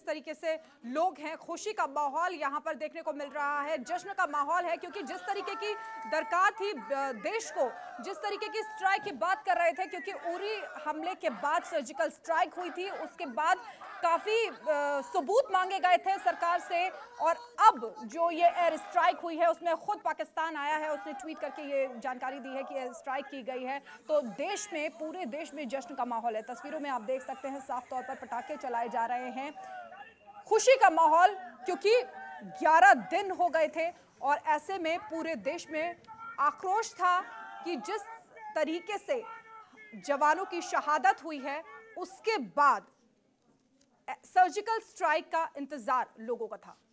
जिस तरीके से लोग हैं, खुशी का माहौल यहाँ पर देखने को मिल रहा है, जश्न का माहौल है, क्योंकि जिस तरीके की दरकार थी देश को, जिस तरीके की स्ट्राइक की बात कर रहे थे, क्योंकि उरी हमले के बाद सर्जिकल स्ट्राइक हुई थी, उसके बाद काफी सबूत मांगे गए थे सरकार से, और अब जो ये एयर स्ट्राइक हुई है उसमें खुद पाकिस्तान आया है, उसने ट्वीट करके ये जानकारी दी है कि एयर स्ट्राइक की गई है। तो देश में, पूरे देश में जश्न का माहौल है। तस्वीरों में आप देख सकते हैं साफ तौर पर पटाखे चलाए जा रहे हैं, खुशी का माहौल, क्योंकि 11 दिन हो गए थे और ऐसे में पूरे देश में आक्रोश था कि जिस तरीके से जवानों की शहादत हुई है उसके बाद सर्जिकल स्ट्राइक का इंतजार लोगों का था।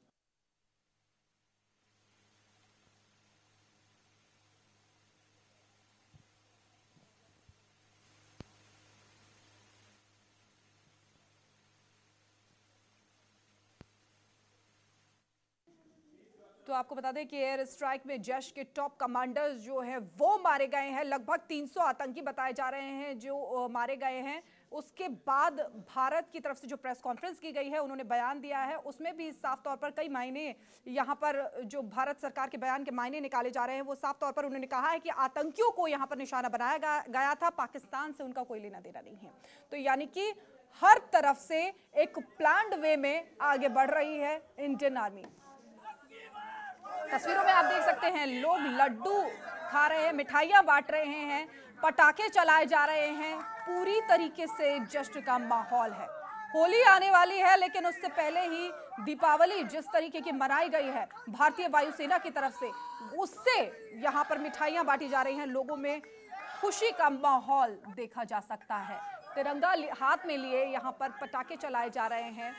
तो आपको बता दें कि एयर स्ट्राइक में जैश के टॉप कमांडर्स जो हैं वो मारे गए हैं। लगभग 300 आतंकी बताए जा रहे हैं जो मारे गए हैं। उसके बाद भारत की तरफ से जो प्रेस कॉन्फ्रेंस की गई है, उन्होंने बयान दिया है, उसमें भी साफ तौर पर कई मायने, यहाँ पर जो भारत सरकार के बयान के मायने निकाले जा रहे हैं, वो साफ तौर पर उन्होंने कहा है कि आतंकियों को यहाँ पर निशाना बनाया गया था, पाकिस्तान से उनका कोई लेना देना नहीं है। तो यानी कि हर तरफ से एक प्लान्ड वे में आगे बढ़ रही है इंडियन आर्मी। तस्वीरों में आप देख सकते हैं लोग लड्डू खा रहे हैं, मिठाइयां बांट रहे हैं, पटाखे चलाए जा रहे हैं, पूरी तरीके से जश्न का माहौल है। होली आने वाली है, लेकिन उससे पहले ही दीपावली जिस तरीके की मनाई गई है भारतीय वायुसेना की तरफ से, उससे यहाँ पर मिठाइयां बांटी जा रही हैं, लोगों में खुशी का माहौल देखा जा सकता है। तिरंगा हाथ में लिए यहाँ पर पटाखे चलाए जा रहे हैं,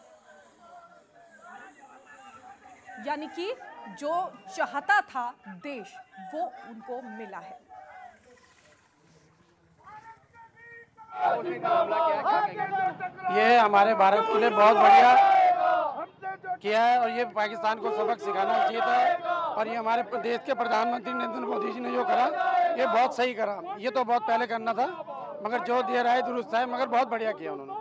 यानी कि जो चाहता था देश वो उनको मिला है। ये हमारे भारत के लिए बहुत बढ़िया किया है और ये पाकिस्तान को सबक सिखाना चाहिए था, और ये हमारे देश के प्रधानमंत्री नरेंद्र मोदी जी ने जो करा ये बहुत सही करा। ये तो बहुत पहले करना था, मगर जो दे रहा है दुरुस्त है, मगर बहुत बढ़िया किया उन्होंने।